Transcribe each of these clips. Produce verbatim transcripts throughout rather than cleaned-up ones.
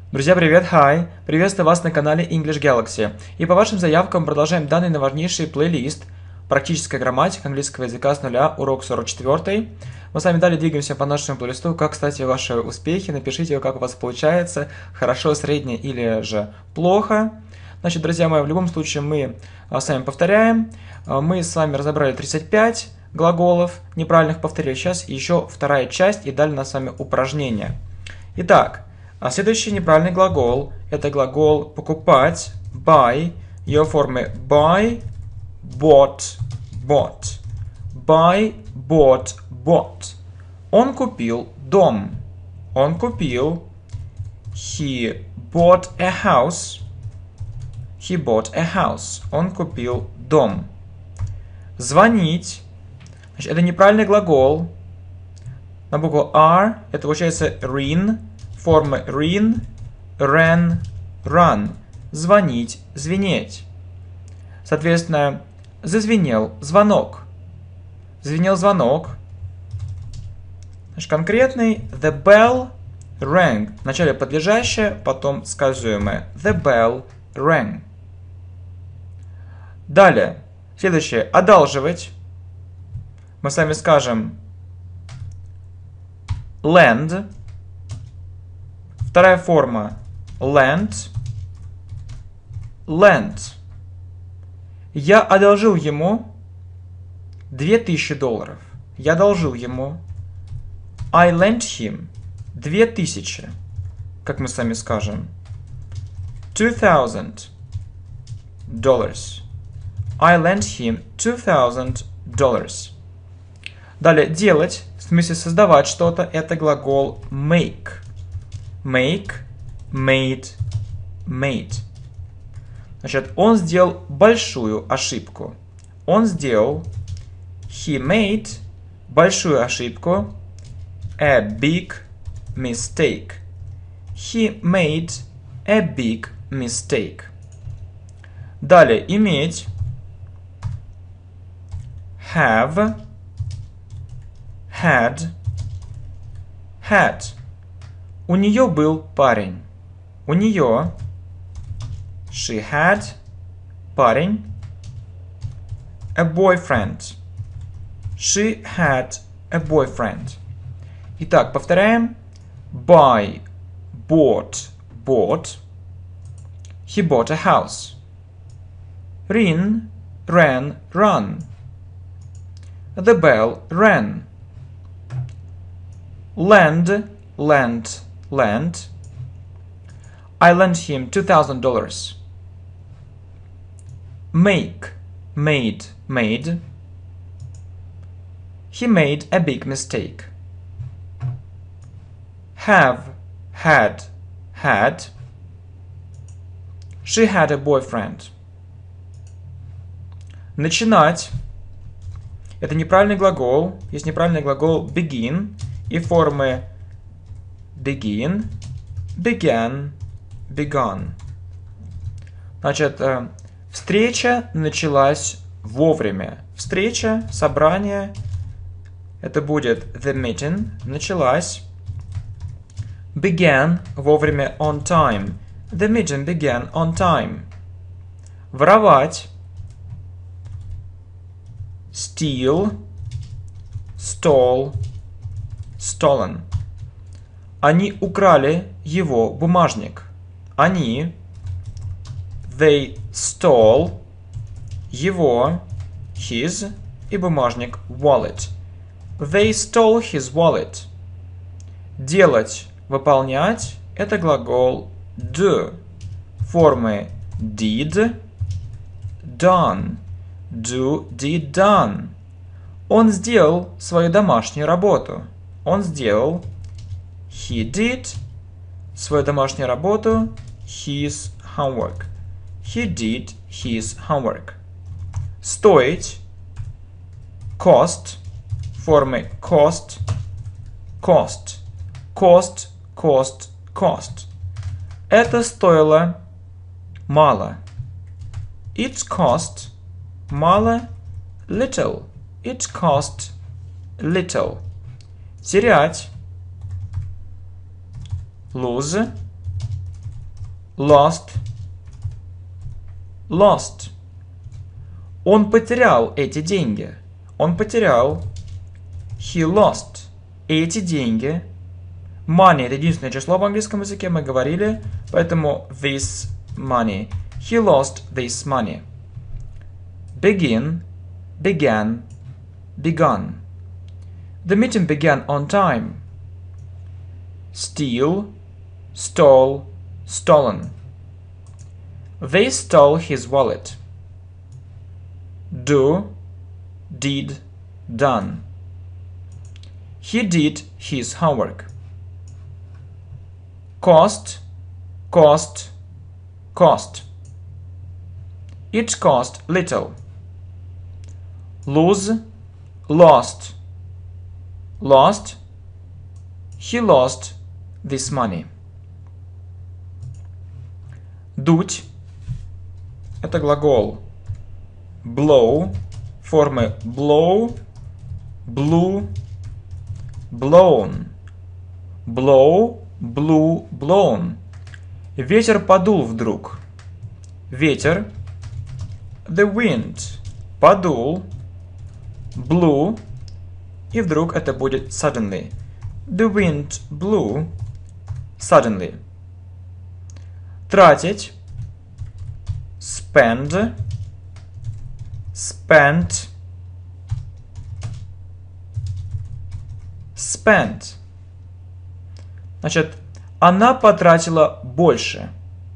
Друзья, привет, hi! Приветствую вас на канале English Galaxy. И по вашим заявкам продолжаем данный важнейший плейлист «Практическая грамматика английского языка с нуля», урок сорок четыре. Мы с вами далее двигаемся по нашему плейлисту. Как, кстати, ваши успехи? Напишите, как у вас получается, хорошо, средне или же плохо. Значит, друзья мои, в любом случае мы с вами повторяем. Мы с вами разобрали тридцать пять глаголов неправильных, повторили. Сейчас еще вторая часть и далее у нас с вами упражнения. Итак, а следующий неправильный глагол – это глагол покупать, buy, ее формы buy, bought, bought. Buy, bought, bought. Он купил дом. Он купил. He bought a house. He bought a house. Он купил дом. Звонить. Значит, это неправильный глагол. На букву R это получается ring. Формы ring, ran, run. Звонить, звенеть. Соответственно, зазвенел звонок. Звенел звонок. Значит, конкретный the bell rang. Вначале подлежащее, потом сказуемое. The bell rang. Далее. Следующее. Одалживать. Мы с вами скажем lend. Вторая форма lent. Lent. Я одолжил ему две тысячи долларов. Я одолжил ему. I lent him две тысячи. Как мы с вами скажем. Two thousand dollars. I lent him two thousand dollars. Далее делать, в смысле создавать что-то, это глагол make. Make, made, made. Значит, он сделал большую ошибку. Он сделал, he made, большую ошибку, a big mistake. He made a big mistake. Далее, иметь, have, had, had. У нее был парень. У нее she had парень. A boyfriend. She had a boyfriend. Итак, повторяем. Buy, bought, bought. He bought a house. Ring, ran, run. The bell rang. Lend, lent, lent. I lent him two thousand dollars. Make, made, made. He made a big mistake. Have, had, had. She had a boyfriend. Начинать. Это неправильный глагол. Есть неправильный глагол begin и формы begin, began, begun. Значит, встреча началась вовремя. Встреча, собрание, это будет the meeting, началась. Began, вовремя, on time. The meeting began on time. Воровать. Steal, stole, stolen. Они украли его бумажник. Они, they stole, его, his, и бумажник wallet. They stole his wallet. Делать, выполнять, это глагол do. Формы did, done. Do, did, done. Он сделал свою домашнюю работу. Он сделал he did свою домашнюю работу, his homework. He did his homework. Стоить, cost, формы cost, cost, cost, cost, cost. Это стоило мало. It cost мало, little. It cost little. Терять. Lose. lost, lost. Он потерял эти деньги. Он потерял. He lost. Эти деньги. Money — это единственное число в английском языке, мы говорили, поэтому this money. He lost this money. Begin, began, begun. The meeting began on time. Steal, stole, stolen. They stole his wallet. Do, did, done. He did his homework. Cost, cost, cost. It cost little. Lose, lost, lost. He lost this money. Дуть — это глагол blow, формы blow, blew, blown, blow, blew, blown. Ветер подул вдруг. Ветер. The wind. Подул. Blew. И вдруг это будет suddenly. The wind blew suddenly. Тратить. Spend. Spent. Spent. Значит, она потратила больше.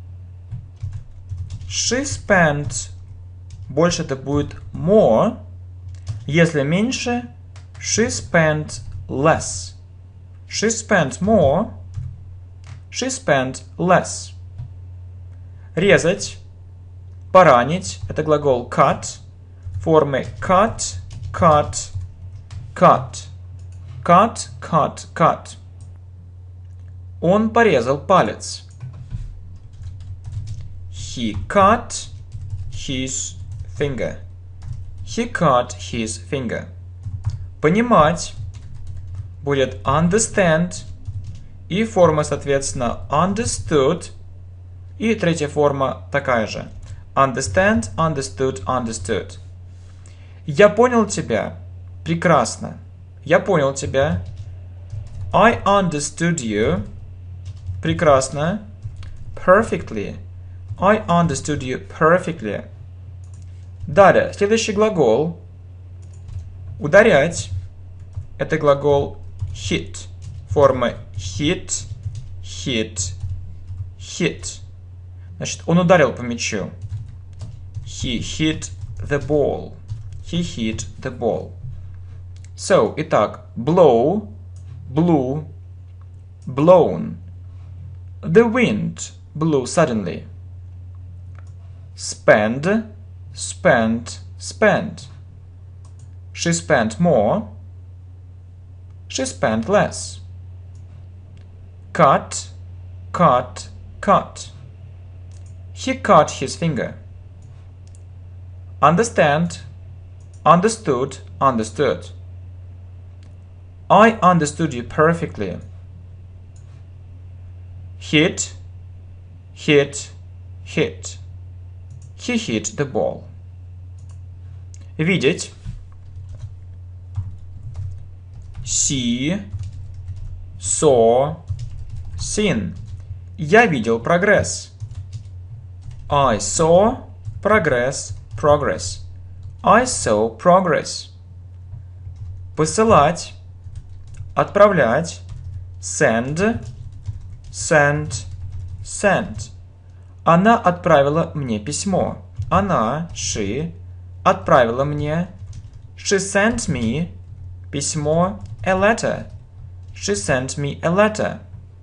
She spent. Больше это будет more. Если меньше, she spent less. She spent more. She spent less. Резать. Поранить. Это глагол cut. Формы cut, cut, cut. Cut, cut, cut. Он порезал палец. He cut his finger. He cut his finger. Понимать будет understand. И форма, соответственно, understood. И третья форма такая же. Understand, understood, understood. Я понял тебя. Прекрасно. Я понял тебя. I understood you. Прекрасно. Perfectly. I understood you perfectly. Далее, следующий глагол. Ударять. Это глагол hit. Форма hit, hit, hit. Значит, он ударил по мячу. He hit the ball. He hit the ball. So, итак, blow, blew, blown. The wind blew suddenly. Spend, spent, spent. She spent more. She spent less. Cut, cut, cut. He cut his finger. Understand, understood, understood. I understood you perfectly. Hit, hit, hit. He hit the ball. Видеть. See, saw, seen. Я видел прогресс. I saw progress, progress. I saw progress. Посылать. Отправлять. Send, send, send. Она отправила мне письмо. Она, she, отправила мне. She sent me письмо, a letter. She sent me a letter.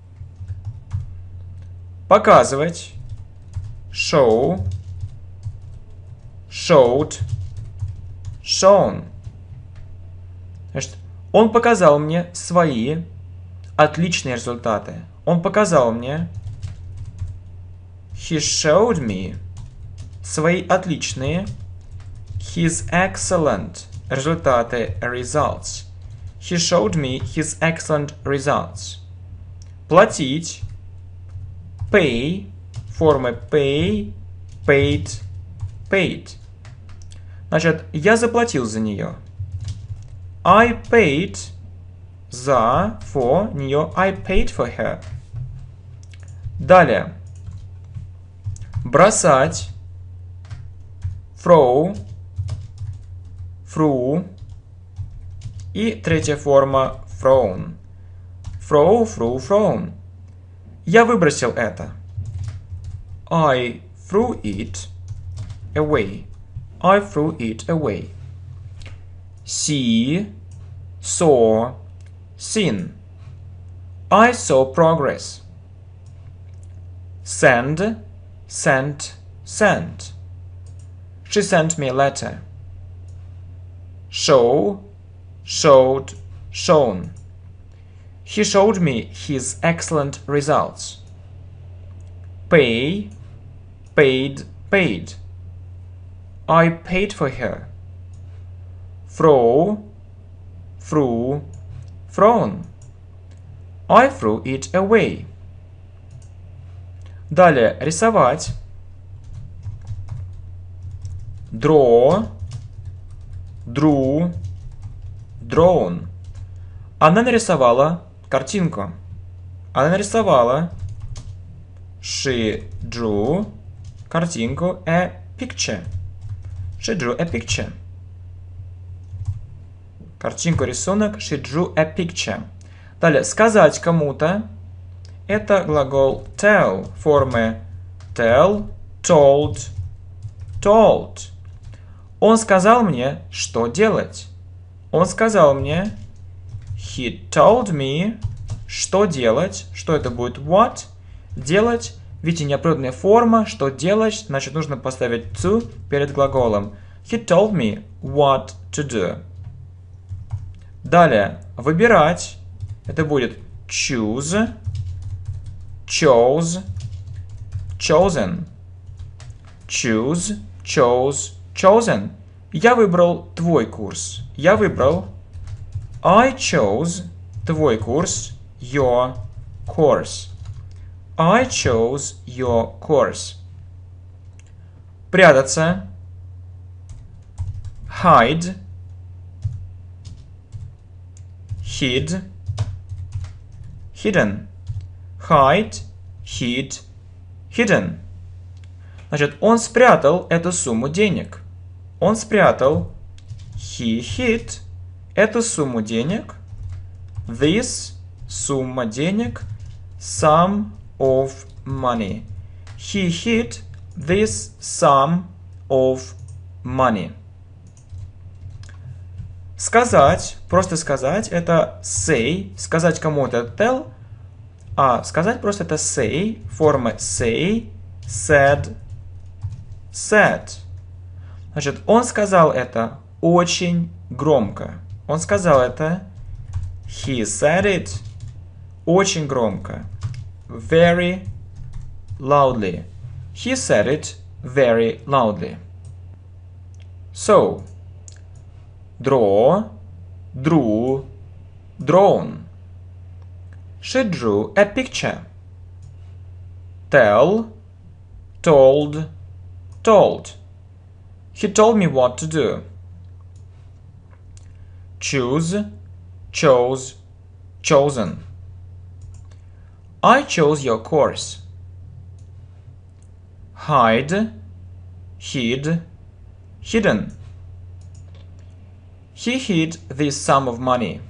Показывать. Show, showed, shown. Значит, он показал мне свои отличные результаты. Он показал мне. He showed me свои отличные. His excellent результаты, results. He showed me his excellent results. Платить. Pay. формы pay, paid, paid. Значит, я заплатил за нее. I paid за, for нее. I paid for her. Далее. Бросать. Throw. Through. И третья форма thrown. Throw, through, thrown. Я выбросил это. I threw it away. I threw it away. See, saw, seen. I saw progress. Send, sent, sent. She sent me a letter. Show, showed, shown. He showed me his excellent results. Pay, paid, paid. I paid for her. Throw, threw, thrown. I threw it away. Далее, рисовать. Draw, drew, drawn. Она нарисовала картинку. Она нарисовала. She drew картинку. A picture. She drew a picture. Картинку, рисунок. She drew a picture. Далее, сказать кому-то. Это глагол tell. Формы tell, told, told. Он сказал мне, что делать. Он сказал мне. He told me, что делать. Что это будет? What? Делать. Видите, неопределенная форма. Что делать? Значит, нужно поставить to перед глаголом. He told me what to do. Далее. Выбирать. Это будет choose, chose, chosen. Choose, chose, chosen. Я выбрал твой курс. Я выбрал. I chose твой курс. Your course. I chose your course. Прятаться. Hide. Hid. Hidden. Hide. Hid. Hidden. Значит, он спрятал эту сумму денег. Он спрятал. He hid. Эту сумму денег. This. Сумма денег. Sum of money. He hid this sum of money. Сказать, просто сказать, это say. Сказать кому-то tell. А сказать просто это say. Форма say, said, said. Значит, он сказал это очень громко. Он сказал это. He said it очень громко. Very loudly. He said it very loudly. So, draw, drew, drawn. She drew a picture. Tell, told, told. He told me what to do. Choose, chose, chosen. I chose your course. Hide, hid, hidden. He hid this sum of money.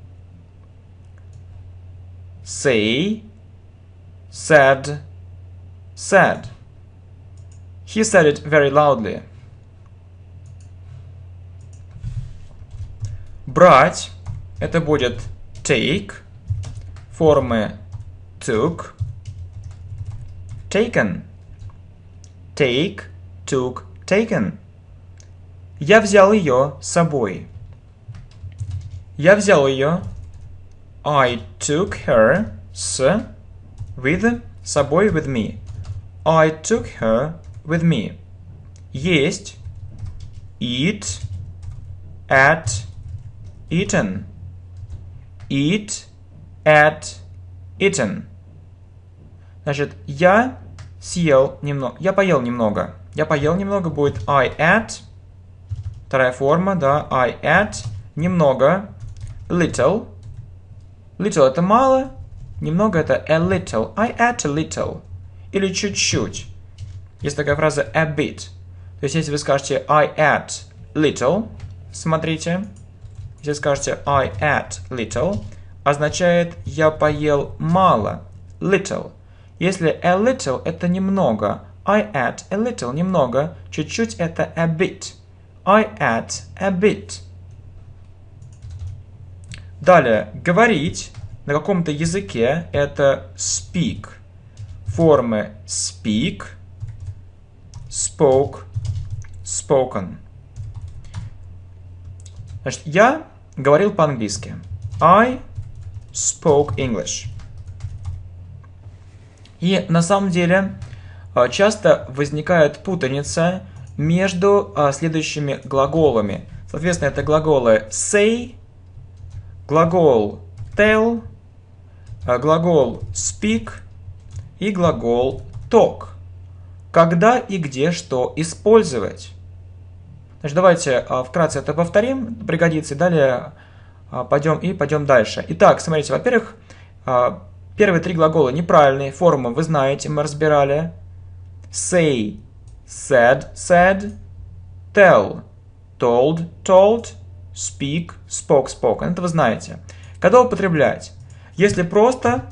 Say, said, said. He said it very loudly. Брать. Это будет take. Формы took, taken. Take, took, taken. Я взял ее с собой. Я взял ее. I took her с with с собой with me. I took her with me. Есть. Eat, at, eaten. Eat, at, eaten. Значит, я съел немного. Я поел немного. Я поел немного будет I ate. Вторая форма, да. I ate. Немного. Little. Little это мало. Немного это a little. I ate a little. Или чуть-чуть. Есть такая фраза a bit. То есть, если вы скажете I ate little, смотрите. Если скажете I ate little, означает я поел мало. Little. Если a little это немного. I ate a little немного. Чуть-чуть это a bit. I ate a bit. Далее, говорить на каком-то языке это speak. Формы speak, spoke, spoken. Значит, я говорил по-английски. I spoke English. И на самом деле часто возникает путаница между следующими глаголами. Соответственно, это глаголы say, глагол tell, глагол speak и глагол talk. Когда и где что использовать. Значит, давайте вкратце это повторим, пригодится, и далее пойдем и пойдем дальше. Итак, смотрите, во-первых, первые три глагола неправильные, формы вы знаете, мы разбирали. Say, said, said, tell, told, told, speak, spoke, spoken. Это вы знаете. Когда употреблять? Если просто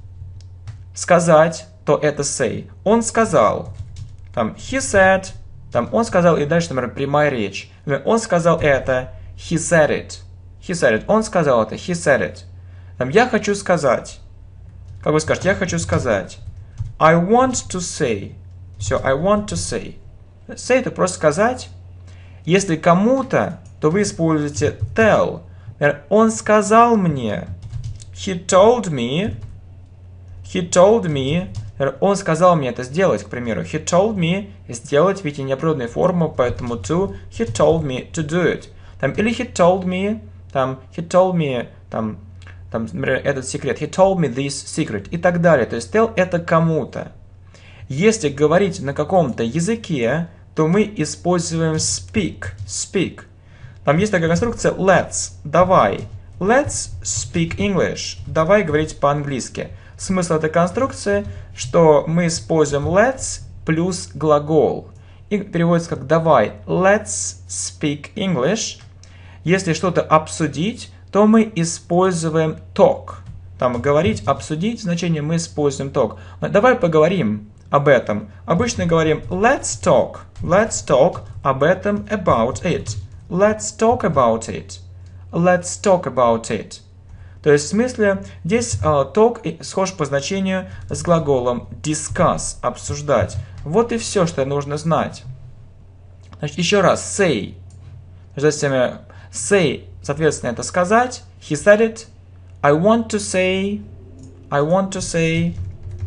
сказать, то это say. Он сказал. Там he said. Там он сказал, и дальше, например, прямая речь. Он сказал это. He said it. He said it. Он сказал это. He said it. Там я хочу сказать. Как вы скажете? Я хочу сказать. I want to say. Все, I want to say. Say это просто сказать. Если кому-то, то вы используете tell. Например, он сказал мне. He told me. He told me. Он сказал мне это сделать, к примеру. He told me сделать, видите, неопределенная форма, поэтому to. He told me to do it. Там, или he told me, там, he told me, там, там, например, этот секрет. He told me this secret. И так далее. То есть tell это кому-то. Если говорить на каком-то языке, то мы используем speak. Speak. Там есть такая конструкция let's. Давай. Let's speak English. Давай говорить по-английски. Смысл этой конструкции, что мы используем let's плюс глагол. И переводится как давай. Let's speak English. Если что-то обсудить, то мы используем talk. Там говорить, обсудить, значение мы используем talk. Давай поговорим об этом. Обычно говорим let's talk. Let's talk об этом, about it. Let's talk about it. Let's talk about it. То есть в смысле здесь uh, talk схож по значению с глаголом discuss, обсуждать. Вот и все, что нужно знать. Значит, еще раз, say. Значит, say, соответственно, это сказать. He said it. I want to say. I want to say.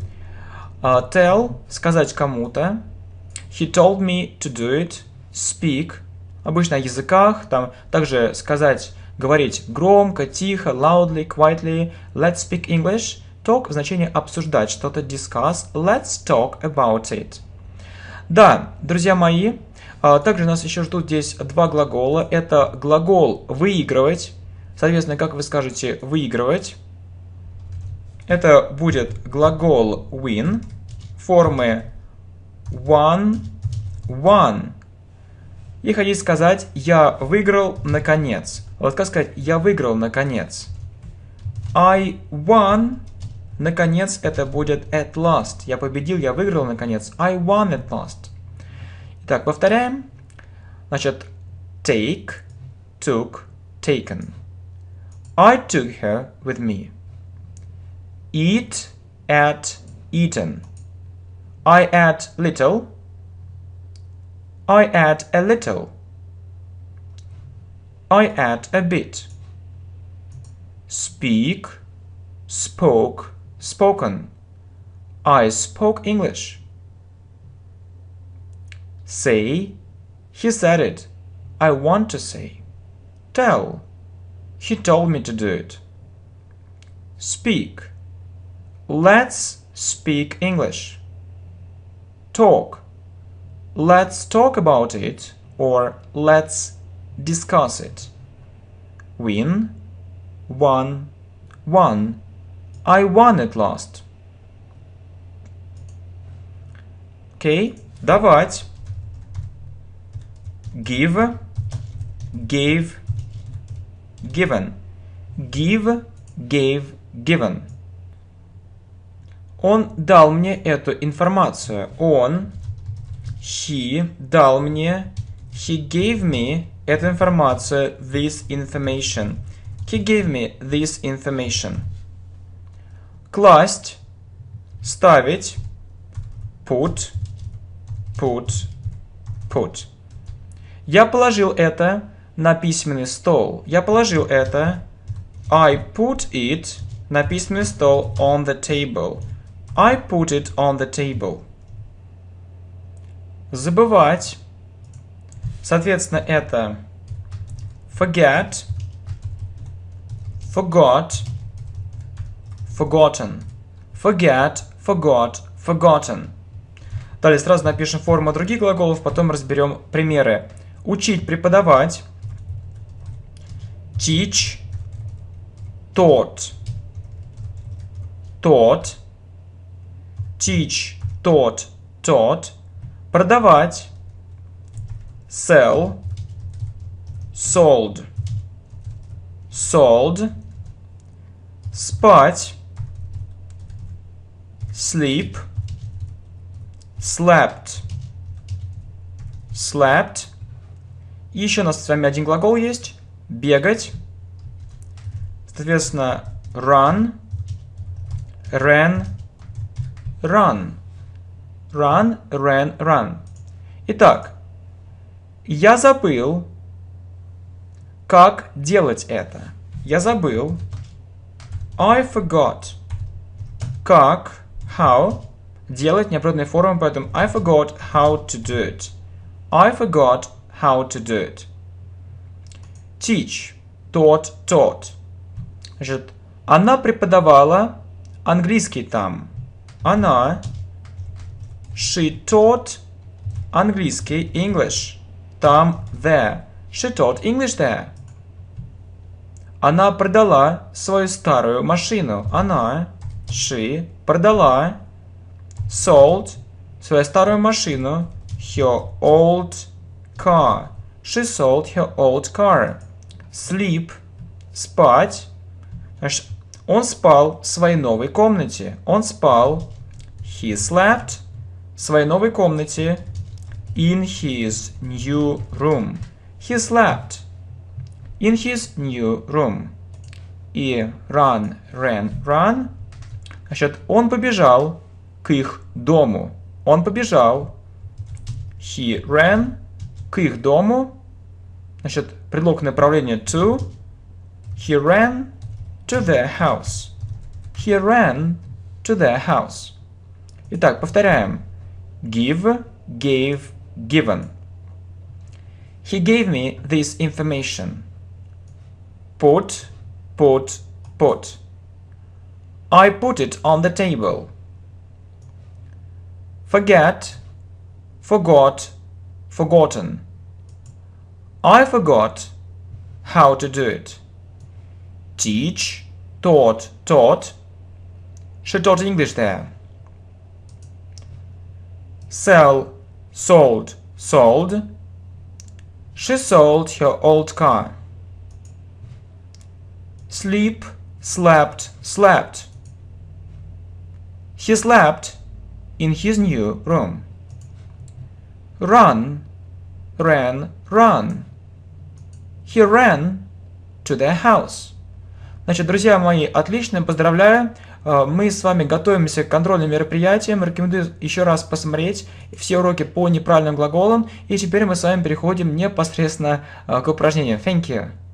Uh, tell, сказать кому-то. He told me to do it. Speak. Обычно о языках. Там также сказать, говорить громко, тихо, loudly, quietly. Let's speak English. Talk в значении обсуждать что-то, discuss. Let's talk about it. Да, друзья мои, также нас еще ждут здесь два глагола. Это глагол выигрывать. Соответственно, как вы скажете выигрывать? Это будет глагол win. Формы won, won. И хотите сказать я выиграл наконец. Вот как сказать я выиграл наконец? I won. Наконец это будет at last. Я победил, я выиграл наконец. I won at last. Итак, повторяем. Значит, take, took, taken. I took her with me. Eat, ate, eaten. I ate little. I ate a little. I ate a bit. Speak, spoke, spoken. I spoke English. Say, he said it. I want to say. Tell, he told me to do it. Speak. Let's speak English. talk. Let's talk about it or let's discuss it. Win, won, won. I won at last. Окей, okay. Давать. Give, gave, given. Give, gave, given. Он дал мне эту информацию. Он, he, дал мне, he gave me эту информацию, this information. He gave me this information. Класть, ставить, put, put, put. Я положил это на письменный стол. Я положил это. I put it на письменный стол on the table. I put it on the table. Забывать. Соответственно, это forget, forgot, forgotten. Forget, forgot, forgotten. Далее сразу напишем форму других глаголов, потом разберем примеры. Учить, преподавать. Teach, taught, taught. Teach, taught, taught. Продавать. Sell, sold, sold. Спать. Sleep, slept, slept. И еще у нас с вами один глагол есть. Бегать. Соответственно, run, ran, run. Run, ran, run. Итак, я забыл, как делать это. Я забыл. I forgot. Как, how, делать неопределенной формой, поэтому I forgot how to do it. I forgot how to do it. Teach, taught, taught. Значит, она преподавала английский там. Она, she taught английский, English, там, there. She taught English there. Она продала свою старую машину. Она, she, продала, sold, свою старую машину, her old car. She sold her old car. Sleep, спать. Значит, он спал в своей новой комнате. Он спал, he slept, в своей новой комнате, in his new room. He slept in his new room. И run, ran, run. Значит, он побежал к их дому. Он побежал. He ran к их дому. Значит, предлог направления to. He ran to their house. He ran to their house. Итак, повторяем. Give, gave, given. He gave me this information. Put, put, put. I put it on the table. Forget, forgot, forgotten. I forgot how to do it. Teach, taught, taught. She taught English there. Sell, sold, sold. She sold her old car. Sleep, slept, slept. He slept in his new room. Run, ran, run. He ran to their house. Значит, друзья мои, отлично, поздравляю. Мы с вами готовимся к контрольным мероприятиям. Рекомендую еще раз посмотреть все уроки по неправильным глаголам. И теперь мы с вами переходим непосредственно к упражнениям. Thank you.